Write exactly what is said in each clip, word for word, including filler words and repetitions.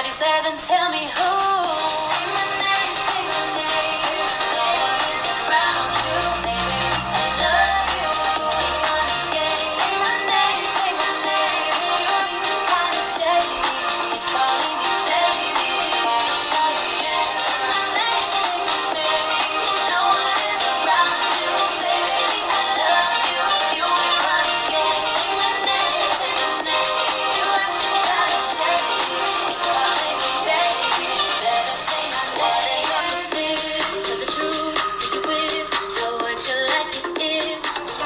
nobody's there, then tell me who. Say my name, say my name. No one is around you. Say baby, I love you. Ain't on a game. Say my name, say my name. You're acting kinda shady. You're calling me baby. Wanna call you Jay. Say my name, say my name. No one is around you. Say baby, I love you. You ain't running game. Say my name, say my name. You're acting kinda shady. You're calling me baby. Let us say my name. What if I'm the this? To the truth, who you with? How would you like it if?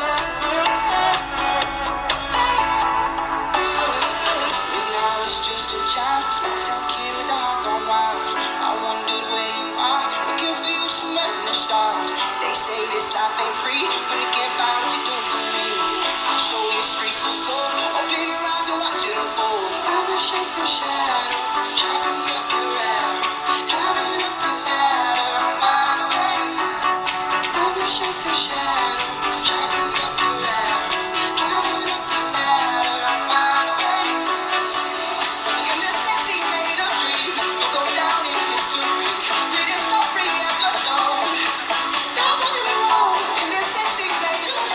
When I was just a child, small town kid with a heart gone wild. I wondered where you are, looking for you somewhere in the stars. They say this life ain't free when you can't buy what you're doing to me. I'll show you streets of gold, open your eyes and watch it unfold. Time to shake the shadow, sharpen up your arrow, climbing up the ladder, I'm wide awake. Time to shake the shadow, sharpen up your arrow, climbing up the ladder, I'm wide awake. In the city made of dreams, you'll go down in history. Greatest story ever told. Now on the road, in the city made of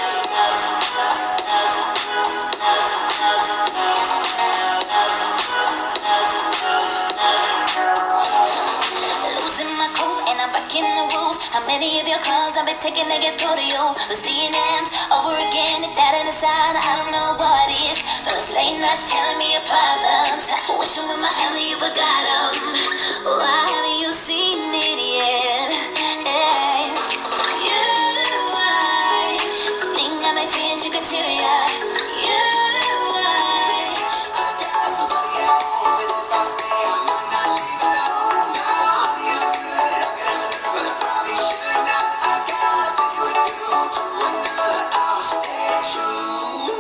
Losing my cool and I'm back in the roof. How many of your calls I've been taking to get through to you? Those D Ms over again, if that ain't a sign, I don't know what is. Those late nights telling me your problems, wishing with my hell you forgot them. Why haven't you seen it yet? Hey. You, I think I may find you can tear it up. You, I I got somebody at home, but if I stay, I might not leave alone. Now, you're good, I could have another, but I probably should not. I gotta put you with you to another. I will stay true.